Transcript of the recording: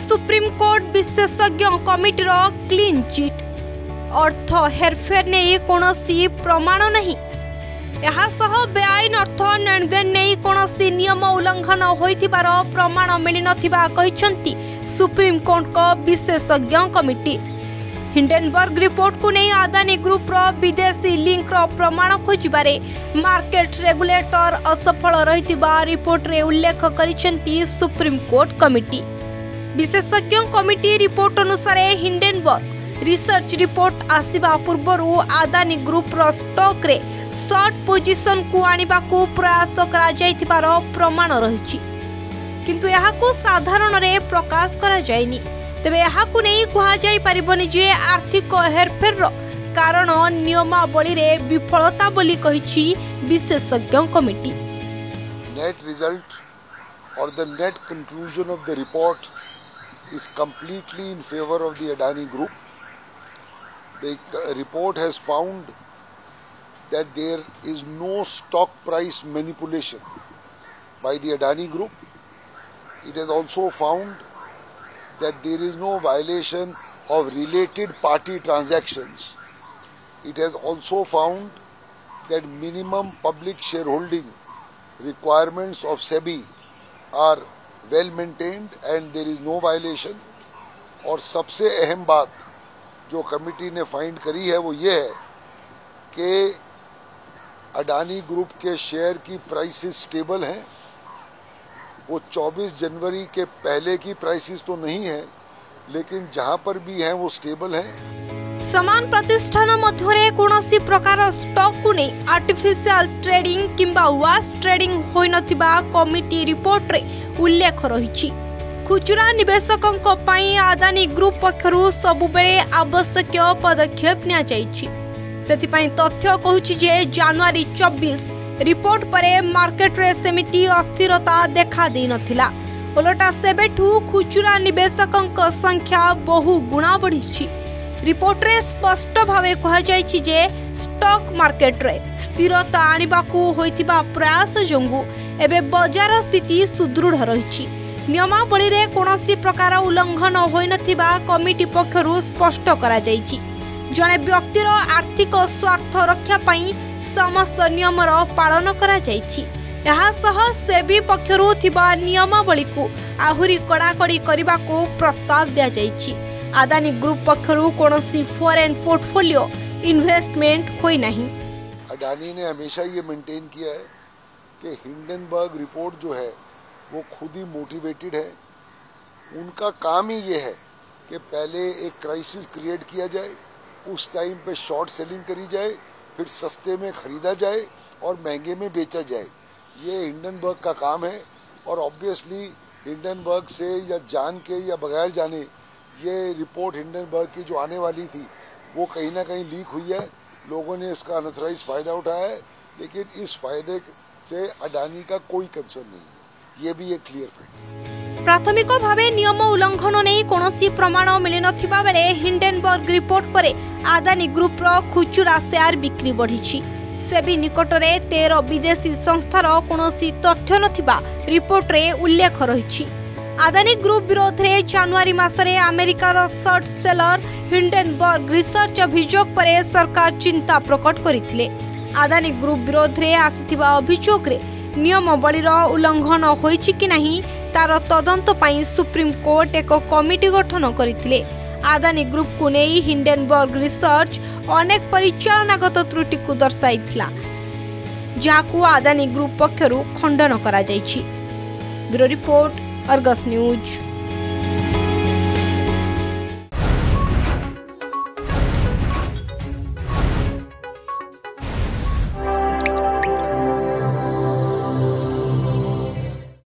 Supreme court विशेषज्ञ कमिटीर clean chit. अर्थ हेरफेर नहीं कौनसी प्रमाण नहीं। बेआईन अर्थ लेनदेन नहीं कौनसी नियम उल्लंघन होइथिबार प्रमाण मिली नथिबा कहिसंती सुप्रीम कोर्ट को विशेषज्ञ कमिटी। हिंडेनबर्ग रिपोर्ट को नहीं अदानी ग्रुप विदेशी लिंक प्रमाण खोजबारे मार्केट रेगुलेटर असफल रहितिबा रिपोर्ट रे उल्लेख करिसंती सुप्रीम कोर्ट कमिटी। विशेषज्ञ कमिटी रिपोर्ट अनुसार हिंडेनबर्ग रिसर्च रिपोर्ट आसिबा पूर्वरु अदानी ग्रुप रो स्टॉक रे शॉर्ट पोजीशन को आनिबा को प्रयास करा जायथिबार प्रमाण रहिछि, किंतु याहाकु साधारण रे प्रकाश करा जायनी। तबे याहाकु नै कुहा जाय परिबनि जे आर्थिक हेरफेर रो कारण नियमावली रे विफलता बोली कहिछि विशेषज्ञ कमिटी। नेट रिजल्ट और the net conclusion of the report is completely in favor of the Adani Group. The report has found that there is no stock price manipulation by the Adani Group. It has also found that there is no violation of related party transactions. It has also found that minimum public shareholding requirements of SEBI are well maintained and there is no violation। और सबसे अहम बात जो committee ने find करी है वो ये है कि अडानी ग्रुप के शेयर की प्राइसेस स्टेबल हैं। वो 24 जनवरी के पहले की प्राइसेस तो नहीं है, लेकिन जहां पर भी हैं वो स्टेबल हैं। समान प्रतिष्ठान मध्य कौनसी प्रकार स्टॉक को नहीं आर्टिफिशियल ट्रेडिंग किंबा वाश ट्रेडिंग होई नथिबा कमिटी रिपोर्ट रे उल्लेख रहिछि। खुचरा निवेशकों पई अदानी ग्रुप पक्षरु सबुबेले आवश्यक पदक्षेप निया जाइछि। सेथिपई तथ्य कहूछि जे जनवरी 24 रिपोर्ट परे मार्केट रे समिति अस्थिरता देखा दे नथिला। उलटा सेबेठु खुचरा निवेशकों संख्या बहु गुणा बढ़िछि। रिपोर्ट रे स्पष्ट भावे कहा जायछि जे स्टॉक मार्केट रे स्थिरता आनिबाकू होइथिबा प्रयास जोंगु एबे बाजार स्थिति सुदृढ़ रहिछि। नियमावली रे कोनोसी प्रकार उल्लंघन होई नथिबा कमिटी पक्षरु स्पष्ट करा जायछि। जणे व्यक्तिर आर्थिक स्वार्थ रक्षा पई समस्त नियमर पालन करा जायछि। यहा सह सेबी पक्षरु थिबा नियमावली को आहुरी कड़ाकड़ी करबाकू प्रस्ताव दिया जायछि। अदानी ग्रुप पक्षरु कोनोसी फॉरेन पोर्टफोलियो इन्वेस्टमेंट होई नहीं। अडानी ने हमेशा ये मेंटेन किया है कि हिंडनबर्ग रिपोर्ट जो है वो खुद ही मोटिवेटेड है। उनका काम ही ये है कि पहले एक क्राइसिस क्रिएट किया जाए, उस टाइम पे शॉर्ट सेलिंग करी जाए, फिर सस्ते में खरीदा जाए और महंगे में बेचा जाए। ये हिंडनबर्ग का काम है और ऑब्वियसली हिंडनबर्ग से या जान के या बगैर जाने ये रिपोर्ट हिंडनबर्ग की जो आने वाली थी वो कहीं ना कहीं लीक हुई है। लोगों ने इसका अनथराइज फायदा उठाया है, लेकिन इस फायदे से अडानी का कोई कंसर्न नहीं है। ये भी एक क्लियर फैक्ट। प्राथमिक भावे नियम उल्लंघन नहीं कौनसी प्रमाण मिली नथिबा बेले हिंडेनबर्ग रिपोर्ट परे अदानी ग्रुप रो खुचुरा शेयर बिक्री बढ़िछि। सेबी निकटरे 13 विदेशी संस्थार कौनसी तथ्य नथिबा रिपोर्ट रे उल्लेख रहिछि। अदानी ग्रुप विरोध रे जनवरी मासरे अमेरिकार शॉर्ट सेलर हिंडेनबर्ग रिसर्च अभियोग परे सरकार चिंता प्रकट करिथिले। अदानी ग्रुप विरोध रे आसिथिबा अभियोग रे नियमावलीर उल्लंघन होइछि कि नहीं तार तदंत पई सुप्रीम कोर्ट एक कमिटी गठन करिथिले। अदानी ग्रुप को नेई हिंडेनबर्ग रिसर्च अनेक परिचालनागत त्रुटि को दर्शाइथिला, जाकू अदानी ग्रुप पक्षरु खंडन करा जायछि। Bureau report, Argus news.